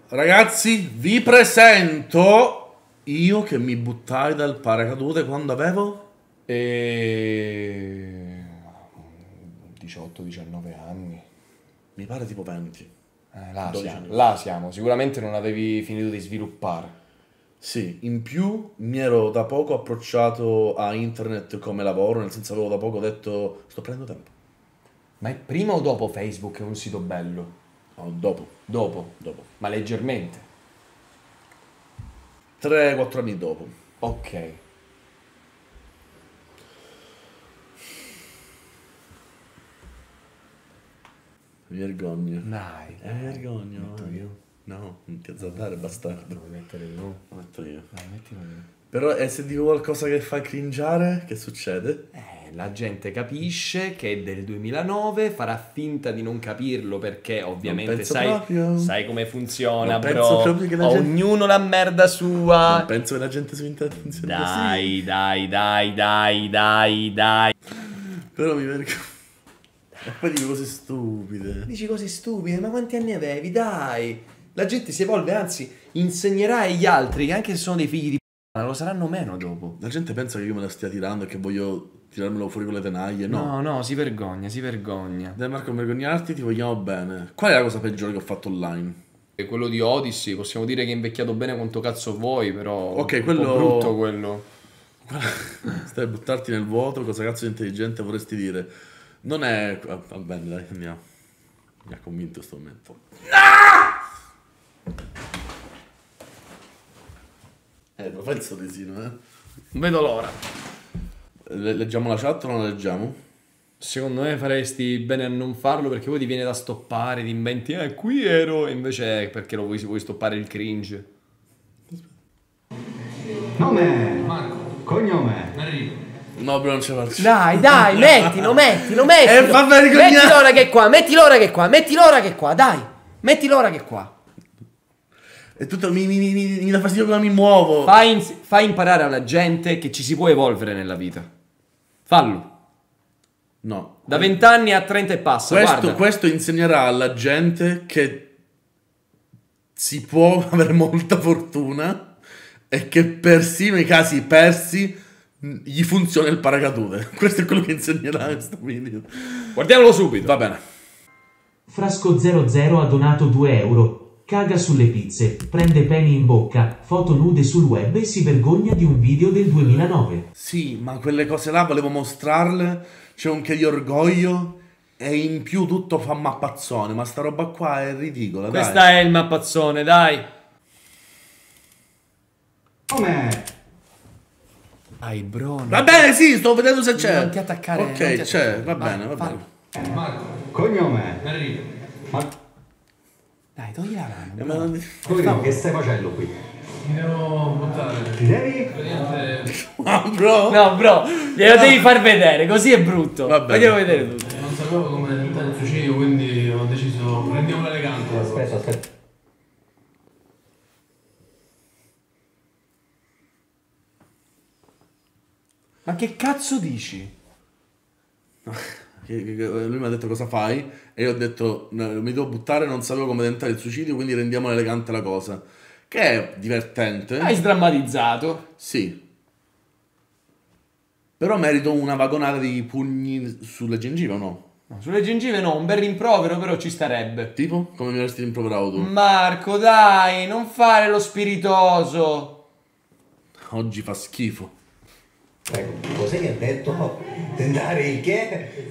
Ragazzi, vi presento io che mi buttai dal paracadute quando avevo 18-19 anni. Mi pare tipo 20. Là siamo. Sicuramente non avevi finito di sviluppare. Sì, in più mi ero da poco approcciato a internet come lavoro, nel senso avevo da poco detto sto prendendo tempo. Ma è prima o dopo Facebook è un sito bello? No, dopo. Dopo. Ma leggermente. 3-4 anni dopo. Ok. Mi vergogno. Dai. Mi vergogno. Metto io. No, non ti azzardare, bastardo. Devo mettere tu. Lo metto io. Dai, mettilo io. Però se dico qualcosa che fa cringiare, che succede? La gente capisce che è del 2009, farà finta di non capirlo perché ovviamente penso proprio. sai come funziona, Non penso bro. proprio che la gente- Ognuno la merda sua. Non penso che la gente su internet funzioni così. Dai. Però mi vergogno. E poi dico cose stupide. Dici cose stupide, ma quanti anni avevi? Dai. La gente si evolve, anzi, insegnerà agli altri che anche se sono dei figli di p***a, lo saranno meno dopo. La gente pensa che io me la stia tirando e che voglio tirarmelo fuori con le tenaglie. No. No, si vergogna. Dai Marco, non vergognarti, ti vogliamo bene. Qual è la cosa peggiore che ho fatto online? E quello di Odyssey, possiamo dire che è invecchiato bene quanto cazzo vuoi, però Ok, un quello- po' brutto quello. Stai a buttarti nel vuoto, cosa cazzo di intelligente vorresti dire? Non è... Va bene, dai, andiamo. Mi ha convinto sto momento. Lo fai il sorrisino, Non vedo l'ora. Leggiamo la chat o non la leggiamo? Secondo me faresti bene a non farlo perché poi ti viene da stoppare, ti inventi, qui ero, e invece è perché vuoi stoppare il cringe. Nome, Marco. Cognome, Enrico. No, però non ce la faccio. Dai, mettilo. fa vergognare. Metti l'ora che è qua, metti l'ora che è qua, dai. Metti l'ora che è qua. E tutto mi dà fastidio come mi muovo. Fai imparare alla gente che ci si può evolvere nella vita. Fallo. No. Da 20 anni a 30 e passa, guarda. Questo insegnerà alla gente che si può avere molta fortuna e che persino i casi persi gli funziona il paracadute. Questo è quello che insegnerà questo video. Guardiamolo subito. Va bene. Frasco00 ha donato 2 euro. Caga sulle pizze, prende peni in bocca, foto nude sul web e si vergogna di un video del 2009. Sì, ma quelle cose là volevo mostrarle. C'è un che di orgoglio. E in più tutto fa mappazzone. Ma sta roba qua è ridicola. Questa dai. è il mappazzone, dai. nome, Dai, bro. Va bene, sì, sto vedendo se c'è. Non ti attaccare. Ok, non ti c'è. attaccare. Va Vai, bene, va fallo. bene. Marco. cognome. Enrico. Dai, togli la mano. Ma bro. non- Cognome, che stai facendo qui? Mi devo buttare. Ti devi? Praticamente Ah, bro. No, bro, glielo devi far vedere, così è brutto. Va bene. Vogliamo vedere tutto. non sapevo come tentare il suicidio, quindi ho deciso prendiamo l'elegante. Aspetta. Ma che cazzo dici? Lui mi ha detto cosa fai e io ho detto "No, mi devo buttare, non sapevo come tentare il suicidio, quindi rendiamo elegante la cosa, che è divertente. Hai sdrammatizzato. Sì, però merito una vagonata di pugni sulle gengive o no? No, sulle gengive no, un bel rimprovero però ci starebbe. Tipo come mi avresti rimproverato tu? Marco, dai, non fare lo spiritoso. Oggi fa schifo. Prego, cos'è che ha detto? Tentare il che?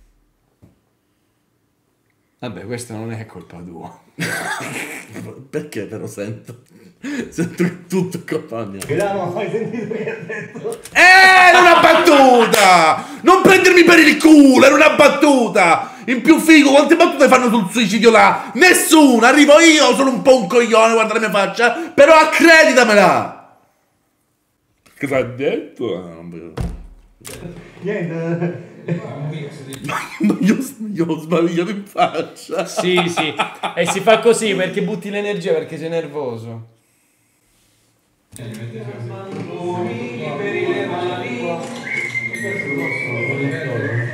Vabbè, questa non è colpa tua. Perché però sento che tutto è colpa mia. Grano, hai sentito che ha detto? Era una battuta! Non prendermi per il culo, era una battuta! In più figo, quante battute fanno sul suicidio là? Nessuna! Arrivo io, sono un po' un coglione, guarda la mia faccia, però accreditamela! Cosa ha detto? Non vedo. Niente. Ma io ho sbagliato in faccia. Sì, e si fa così perché butti l'energia perché sei nervoso.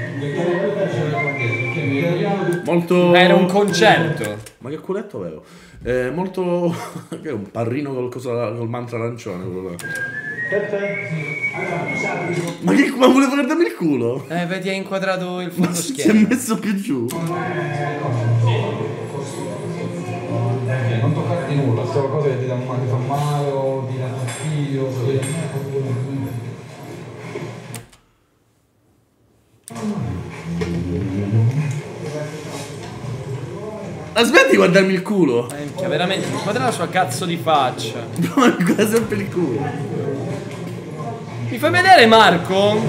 Molto... Era un concerto. Ma che culetto avevo? È molto... che è un parrino col mantra arancione quello là. Ma voleva guardarmi il culo? Vedi, hai inquadrato il Si è fotoschermo. messo più giù. Non toccarti nulla, solo cose che ti danno male, ti fa male o ti danno fastidio. Smetti di guardarmi il culo. Veramente, inquadra la sua cazzo di faccia. No, mi guarda sempre il culo. Mi fai vedere, Marco?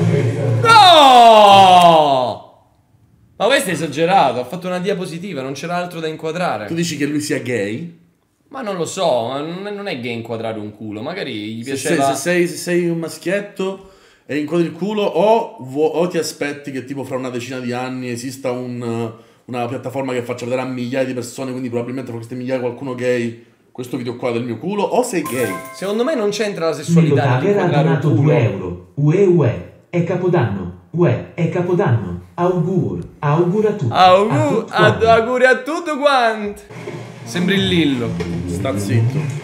No! Ma questo è esagerato, ha fatto una diapositiva, non c'era altro da inquadrare. Tu dici che lui sia gay? Ma non lo so, ma non è gay inquadrare un culo, magari gli Se piaceva... sei un maschietto e inquadri il culo o ti aspetti che tipo fra una decina di anni esista una piattaforma che faccia vedere a migliaia di persone, quindi probabilmente fra queste migliaia qualcuno gay, questo video qua del mio culo, o sei gay? Secondo me non c'entra la Nico sessualità Tager ha nell'inquadrare un donato culo. 2 euro. Ue, è Capodanno. È Capodanno. Augura a tutti. Auguri a tutto quanto. Sembri il Lillo. Sta zitto.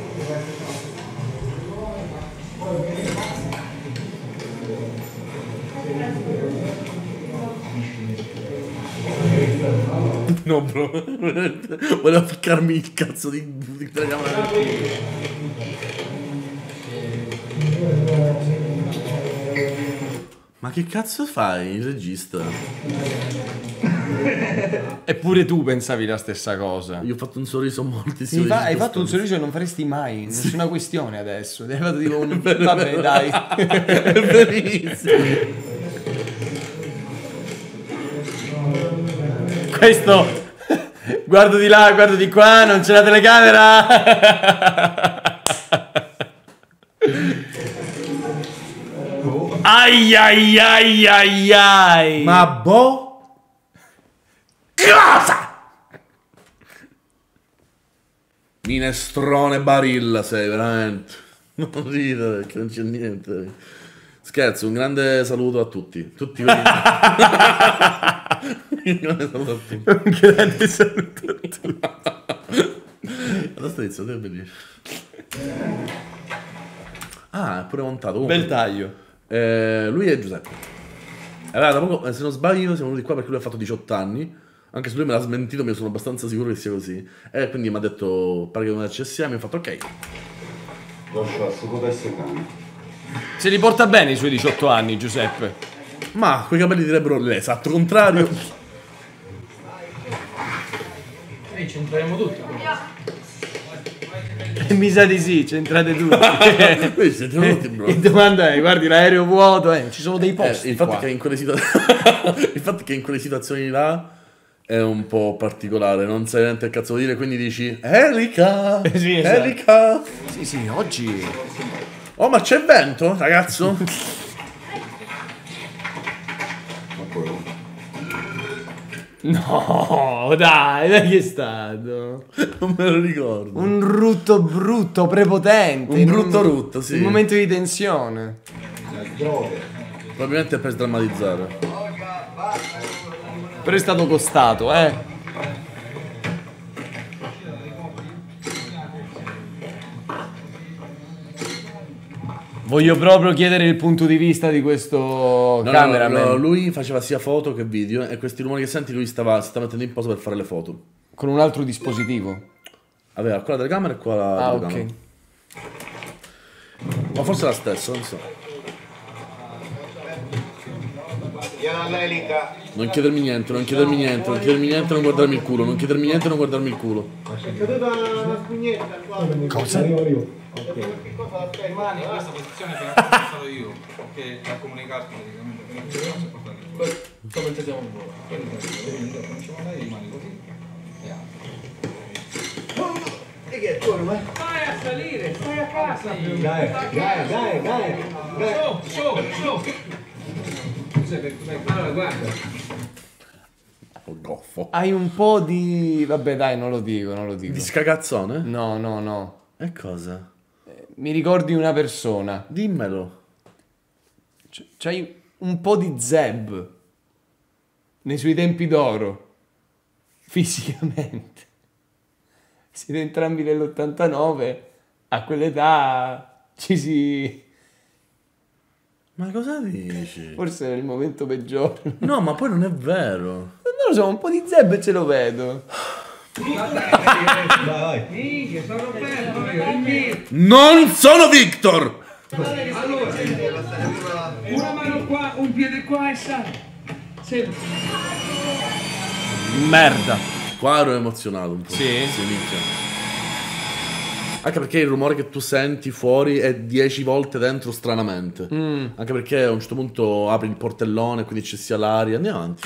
No, bro. Volevo ficcarmi il cazzo di telecamera. Ma che cazzo fai, il regista? Eppure tu pensavi la stessa cosa. Io ho fatto un sorriso moltissimo. Hai fatto un sorriso che non faresti mai, nessuna questione adesso. Hai fatto tipo un... Vabbè, dai. È verissimo. Questo... Guardo di là, guardo di qua, non c'è la telecamera. Ai ai ai ai ai. Ma boh? Cosa? Minestrone Barilla sei, veramente. Non ridere, perché non c'è niente. Scherzo, un grande saluto a tutti. Tutti quelli... Un grande saluto a tutti. Un grande saluto a tutti. Adesso inizio, devo dire. Ah, è pure montato. Comunque, Bel taglio. lui è Giuseppe. Allora, da poco, se non sbaglio, siamo venuti qua perché lui ha fatto 18 anni. Anche se lui me l'ha smentito, ma io sono abbastanza sicuro che sia così. E quindi mi ha detto, pare che non ci siamo, io ho fatto ok. Lascio assicurato essere cane. Se li porta bene i suoi 18 anni, Giuseppe. Ma quei capelli direbbero l'esatto contrario. Ehi, c'entriamo tutti. Mi sa di sì, c'entrate tutti. Voi siete venuti, bro. E domanda è, guardi l'aereo vuoto, ci sono dei posti Il fatto qua. che in quelle il fatto che in quelle situazioni là è un po' particolare, non sai niente che cazzo dire, quindi dici Elica! Sì, esatto. Elica! Sì, oggi... Oh, ma c'è vento, ragazzo? No, dai che è stato? Non me lo ricordo. Un rutto brutto, prepotente. Un brutto rutto, sì. Un momento di tensione. Probabilmente per sdrammatizzare. Però è stato costato, Voglio proprio chiedere il punto di vista di questo cameraman. No, lui faceva sia foto che video e questi rumori che senti lui si stava mettendo in posa per fare le foto. Con un altro dispositivo. Aveva qua la telecamera e qua la telecamera. Ok. Ma forse è la stessa, non so. Non chiedermi niente, non chiedermi niente, non chiedermi niente, non guardarmi il culo, non chiedermi niente, non guardarmi il culo. Cosa? Rimani in questa posizione che ho stato io, che ha comunicato praticamente che non ce la faccio portare io. Come siamo un po'? Non ci va mai, rimani così. E che è tu ormai? Vai a salire, stai a casa. Dai. Su. Allora guarda. Oh, goffo. Hai un po' di... Vabbè dai, non lo dico. Di scagazzone? No. E cosa? Mi ricordi una persona. Dimmelo. C'hai un po' di Zeb. Nei suoi tempi d'oro. Fisicamente. siete entrambi nell'89, a quell'età ci si... Ma cosa dici? Forse era il momento peggiore. No, ma poi non è vero. Non lo so, un po' di zeb e ce lo vedo. Vai. Minchia, sono Roberto, il mio. Non sono Victor! Allora, una mano qua, un piede qua e sale. Sì. Merda. Qua ero emozionato un po'. Sì? minchia. Anche perché il rumore che tu senti fuori è 10 volte dentro stranamente. Anche perché a un certo punto apri il portellone, quindi c'è sia l'aria. Andiamo avanti.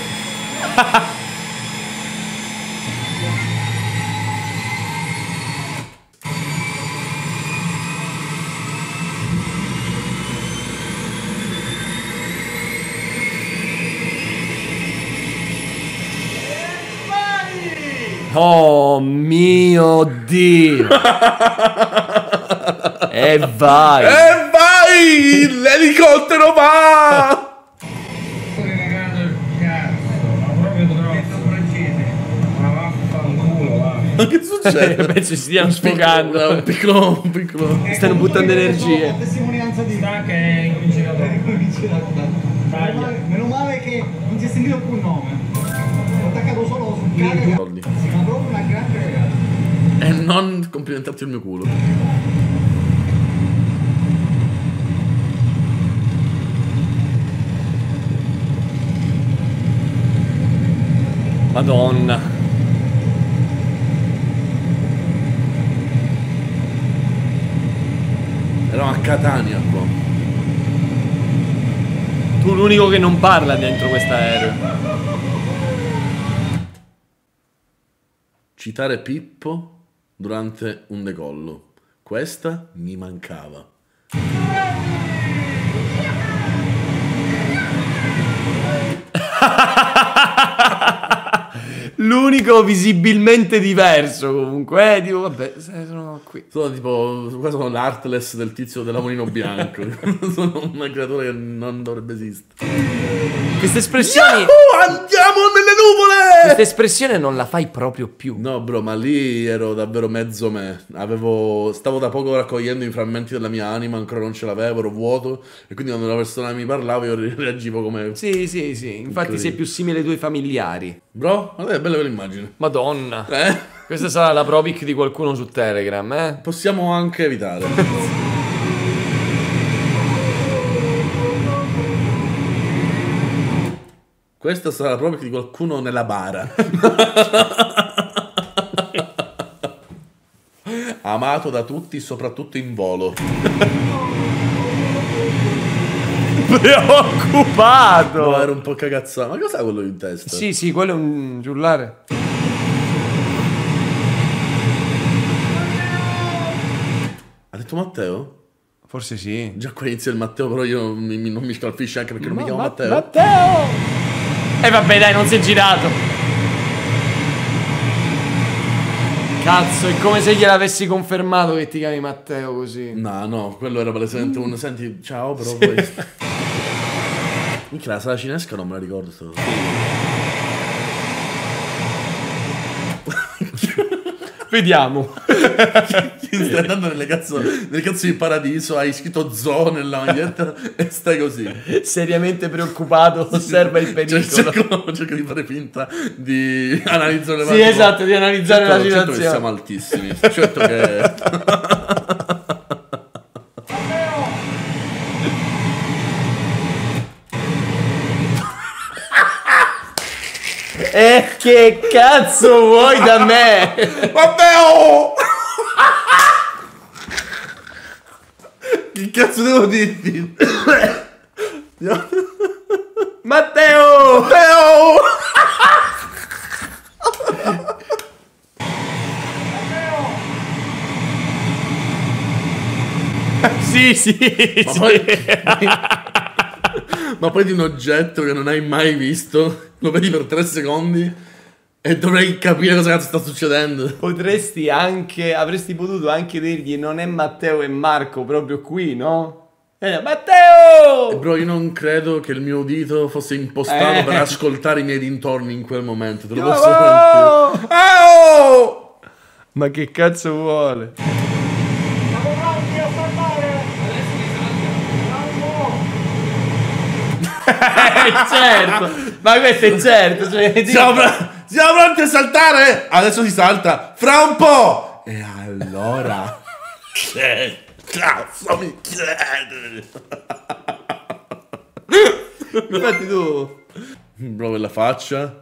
Oh mio Dio. E vai. E vai! L'elicottero va! Sto regalato il cazzo, ma proprio troppo. Francese. Ma vaffanculo, va. Ma che succede? Beh, ci stiamo sfogando. Un piccolo. Stanno buttando energie. Testimonianza di Sta che incominci da Taglia. Meno male che non si è sentito più il nome. Ho attaccato solo sul cane. Soldi. Sì, ma proprio una grande ragazza. E non complimentarti il mio culo. Madonna. Eravamo a Catania qua. Tu l'unico che non parla dentro quest'aereo. Citare Pippo durante un decollo. Questa mi mancava. L'unico visibilmente diverso comunque. Tipo, vabbè, sono qui. Sono tipo, qua sono l'Artless del tizio della Mulino Bianco. Sono una creatura che non dovrebbe esistere. Queste espressioni... Andiamo nelle nuvole! Questa espressione non la fai proprio più. No bro, ma lì ero davvero mezzo me. Stavo da poco raccogliendo i frammenti della mia anima, ancora non ce l'avevo, ero vuoto. E quindi quando una persona mi parlava io reagivo come... Sì. Infatti sei più simile ai tuoi familiari. Bro, guarda che bella quell'immagine. Madonna. Questa sarà la pro pic di qualcuno su Telegram, eh? Possiamo anche evitare. Questa sarà proprio di qualcuno nella bara. Amato da tutti, soprattutto in volo. Preoccupato. No, era un po' cagazzato. Ma cos'ha quello in testa? Sì, quello è un giullare. Ha detto Matteo? Forse sì. Già qua inizia il Matteo, però io non mi scalfisce anche perché non mi chiamo Matteo. Matteo! E vabbè dai, non si è girato. Cazzo, è come se gliel'avessi confermato che ti chiami Matteo così. No, quello era palesemente uno. Senti, ciao, però poi... Minchia, la sala cinesca non me la ricordo. Vediamo. Stai andando nel cazzo di paradiso, hai scritto zoo nella maglietta e stai così. Seriamente preoccupato, osserva il pericolo. Cerco di fare finta di analizzare le Sì, esatto, di analizzare la Certo che situazione. siamo altissimi. Certo che... E che cazzo vuoi da me? Matteo! Che cazzo devo dirti? Matteo! Matteo! Sì. Ma poi di un oggetto che non hai mai visto, lo vedi per 3 secondi e dovrei capire cosa cazzo sta succedendo. Avresti potuto anche dirgli non è Matteo e Marco proprio qui, no? Matteo! Bro, io non credo che il mio udito fosse impostato per ascoltare i miei dintorni in quel momento. Te lo posso garantire. Ma che cazzo vuole? Siamo pronti a saltare? Certo, ma questo è certo. Cioè, Siamo pronti a saltare? Adesso si salta fra un po'. E allora? Che cazzo mi chiedi? infatti tu... Bro, quella faccia.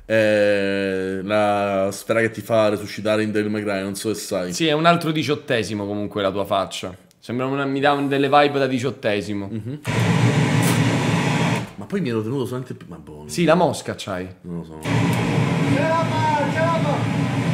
La sfera che ti fa resuscitare in Devil May Cry, non so se sai. Sì, è un altro 18esimo comunque la tua faccia. Sembra mi dà delle vibe da 18esimo. Ma poi mi ero tenuto solamente più. Ma buono. Sì, la mosca c'hai. Non lo so. Ce la fa, ce la fa.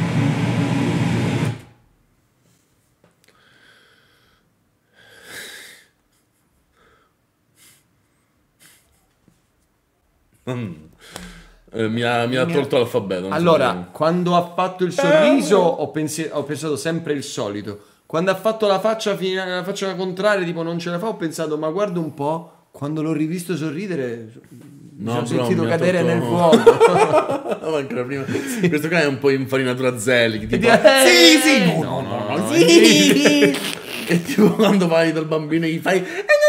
Mi ha tolto l'alfabeto. non so Allora, come. quando ha fatto il sorriso ho pensato sempre il solito. Quando ha fatto la faccia contraria, tipo non ce la fa, ho pensato, ma guarda un po', quando l'ho rivisto sorridere, mi sono sentito mi ha cadere tolto- nel vuoto. No, ma ancora prima. Questo qua è un po' infarinatura Zelig. Tipo, Sì, no, sì. E tipo quando vai dal bambino e gli fai.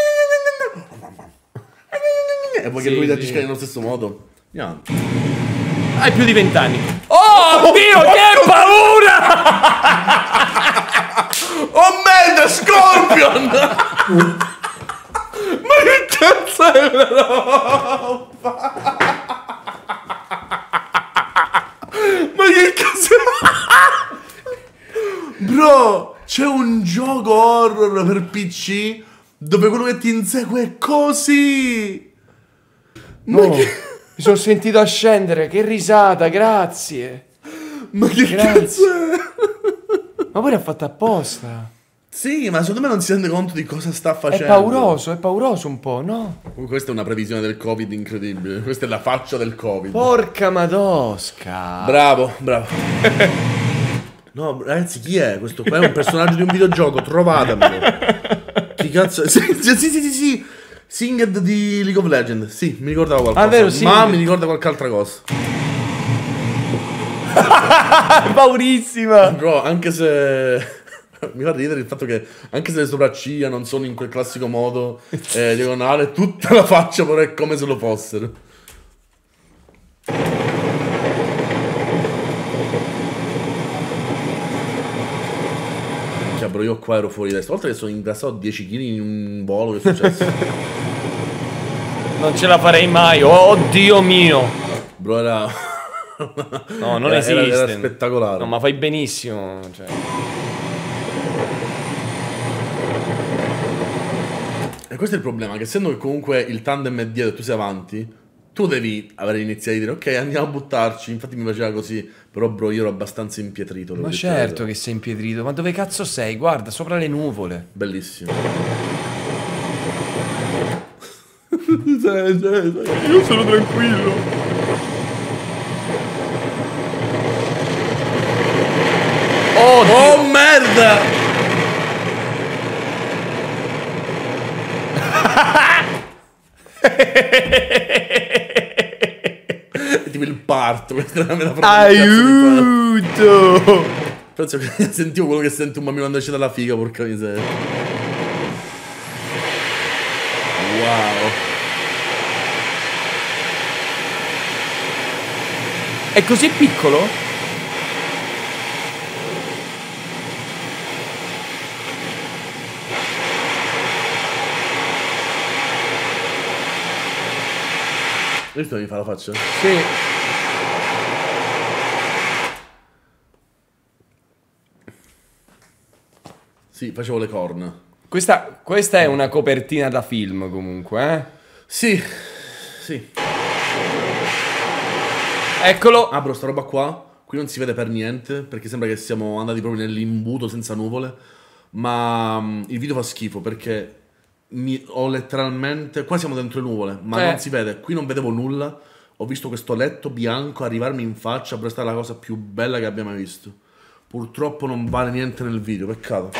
E poi che Sì, lui sì. ti nello stesso modo. Andiamo. Hai più di 20 anni. Oh, Dio, che paura! Oh merda, Scorpion! Ma che cazzo è una roba? Ma che cazzo è? Bro, c'è un gioco horror per PC dove quello che ti insegue è così. Ma No, che... mi sono sentito a scendere, che risata, grazie. Ma che Grazie. cazzo è? Ma poi l'ha fatta apposta. Sì, ma secondo me non si rende conto di cosa sta facendo. È pauroso un po', no? Comunque questa è una previsione del Covid incredibile. Questa è la faccia del Covid. Porca madosca. Bravo. No, ragazzi, chi è questo qua? È un personaggio di un videogioco, trovatemelo. Chi cazzo è? Sì. Singed di League of Legends. Sì, mi ricordava qualcosa. Ah, vero, ma Singed. mi ricorda qualche altra cosa. Paurissima. Bro, anche se... Mi fa ridere il fatto che anche se le sopracciglia non sono in quel classico modo diagonale, tutta la faccia però è come se lo fossero. Cioè, bro, io qua ero fuori testa. Volta che sono ingrassato 10 kg in un volo, che è successo? Non ce la farei mai. Oh, Dio mio. Bro, era... No, non era esiste. Era spettacolare. No, ma fai benissimo. Cioè. E questo è il problema, che essendo che comunque il tandem è dietro e tu sei avanti, tu devi avere l'iniziativa di dire ok, andiamo a buttarci. Infatti mi faceva così, però bro, io ero abbastanza impietrito. devo Ma dire la certo verità. che sei impietrito. Ma dove cazzo sei? Guarda, sopra le nuvole. Bellissimo. Io sono tranquillo. Oh merda! È tipo il parto. Questa è la mia Aiuto! Penso che sentivo quello che sente un bambino quando esce dalla figa, porca miseria. Wow. È così piccolo? Questo mi fa la faccia? Sì. Sì, facevo le corna. Questa è una copertina da film comunque, eh? Sì. Sì. Eccolo. Ah, bro, sta roba qua. Qui non si vede per niente, perché sembra che siamo andati proprio nell'imbuto senza nuvole. Ma il video fa schifo, perché ho letteralmente... Qua siamo dentro le nuvole, ma non si vede. Qui non vedevo nulla. Ho visto questo letto bianco arrivarmi in faccia, per stare la cosa più bella che abbia mai visto. Purtroppo non vale niente nel video, peccato.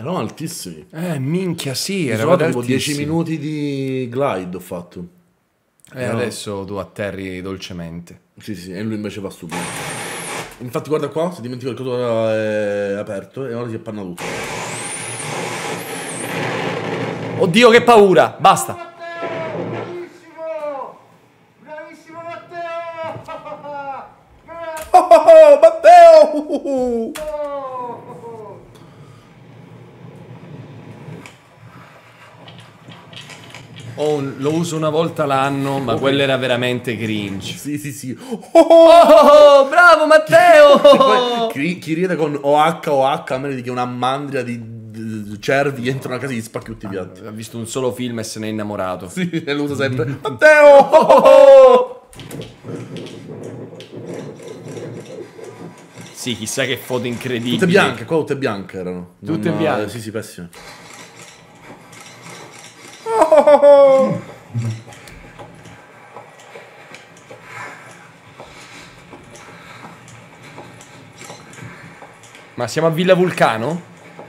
Eravamo altissimi. Minchia, sì, Era eravate tipo 10 altissimi. minuti di glide ho fatto. E adesso tu atterri dolcemente. Sì, e lui invece va subito. Infatti guarda qua, si dimentica il coso è aperto e ora si appanna tutto. Oddio, che paura! Basta! Bravissimo Matteo! Oh, Matteo! Lo uso una volta l'anno, ma quello era veramente cringe. Sì. Oh, bravo Matteo! Chi ride con OH, a me dice che è una mandria di cervi che entrano a casa e gli spacchi tutti i piatti. Ha visto un solo film e se n'è innamorato. Sì, e lo usa sempre. Matteo! Sì, chissà che foto incredibili. Tutte bianche, qua tutte bianche erano. Tutte bianche? Sì, pessime. Ma siamo a Villa Vulcano?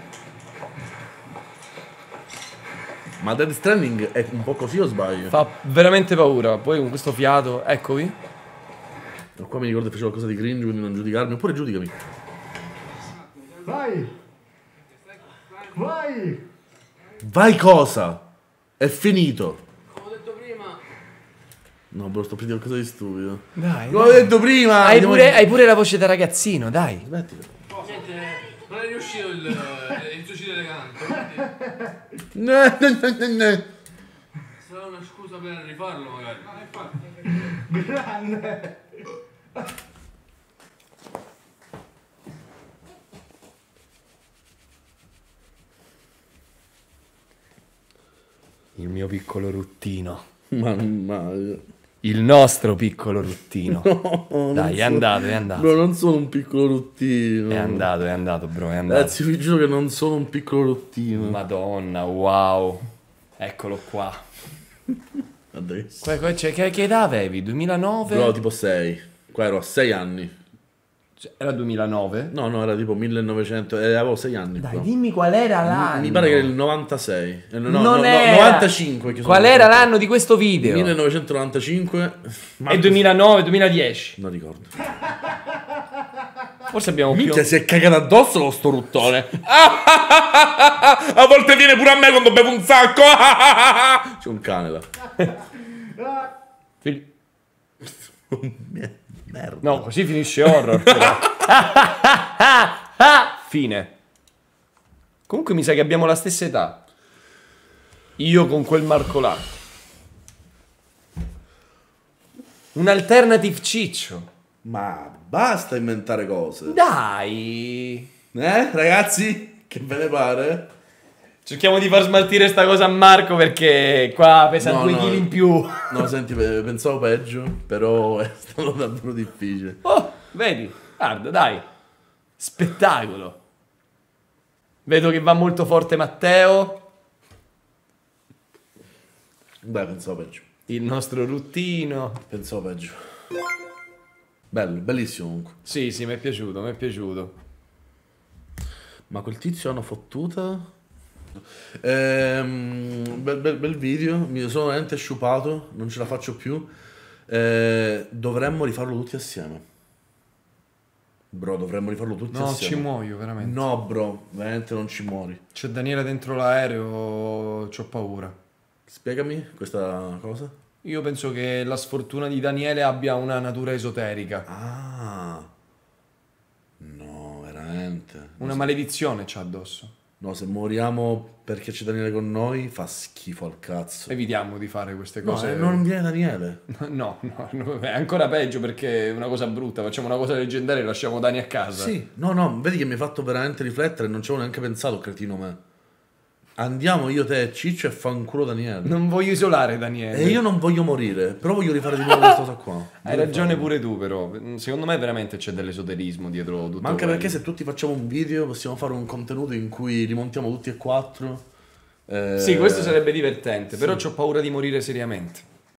Ma Death Stranding è un po' così o sbaglio? Fa veramente paura. Poi con questo fiato, eccovi. Qua mi ricordo che facevo qualcosa di cringe, quindi non giudicarmi. Oppure giudicami. Vai! Vai! Vai cosa? È finito. Come ho detto prima. No, bro, sto prendendo qualcosa di stupido. Dai. L'ho detto prima! Hai pure la voce da ragazzino, dai. Smettila. Niente, non è riuscito il suicidio elegante. No. Sarà una scusa per rifarlo magari. Grande! Il mio piccolo ruttino. Ma Il nostro piccolo ruttino. Dai, è andato, è andato. Bro, non sono un piccolo ruttino. È andato, bro, è andato. Ragazzi, vi giuro che non sono un piccolo ruttino. Madonna, wow. Eccolo qua. Adesso. Che età avevi? 2009? Bro, tipo 6. Qua ero a 6 anni. Era 2009? No, era tipo 1900. Avevo 6 anni. Dai, bro. dimmi qual era l'anno. Mi pare che era il 96. Non era. 95. che Qual sono era stato. l'anno di questo video? 1995. È 2009, 2010. Non ricordo. Forse abbiamo più... Minchia, si è cagato addosso con sto ruttone. A volte viene pure a me quando bevo un sacco. C'è un cane là. Merda. No, così finisce horror. Però. Fine. Comunque mi sa che abbiamo la stessa età. Io con quel Marco là. Un alternative ciccio. Ma basta inventare cose. Dai. Ragazzi? Che ve ne pare? Cerchiamo di far smaltire sta cosa a Marco perché qua pesa No, 2 no. kg in più. No, senti, pensavo peggio, però è stato davvero difficile. Oh, vedi? Guarda, dai. Spettacolo. Vedo che va molto forte Matteo. Dai, pensavo peggio. Il nostro ruttino. Pensavo peggio. Bello, bellissimo comunque. Sì, mi è piaciuto, mi è piaciuto. Ma quel tizio hanno fottuta? Bel video, mi sono veramente sciupato, non ce la faccio più. Dovremmo rifarlo tutti assieme. Bro, dovremmo rifarlo tutti No, assieme. ci muoio veramente. No, bro, veramente non ci muori. C'è Daniele dentro l'aereo, c'ho paura. Spiegami questa cosa. Io penso che la sfortuna di Daniele abbia una natura esoterica. Ah. No, veramente. Una maledizione c'ha addosso. No, se moriamo perché c'è Daniele con noi, fa schifo al cazzo. Evitiamo di fare queste No, cose. non viene Daniele. No, è ancora peggio perché è una cosa brutta. Facciamo una cosa leggendaria e lasciamo Dani a casa. Sì, no, vedi che mi hai fatto veramente riflettere, non ci avevo neanche pensato, cretino me. Andiamo io, te e Ciccio e fanculo Daniele. Non voglio isolare Daniele. E io non voglio morire, però voglio rifare di nuovo questa cosa qua. Hai ragione pure tu, però. Secondo me veramente c'è dell'esoterismo dietro tutto. Ma anche quello. perché se tutti facciamo un video possiamo fare un contenuto in cui li montiamo tutti e quattro. Sì, questo sarebbe divertente, però ho paura di morire seriamente.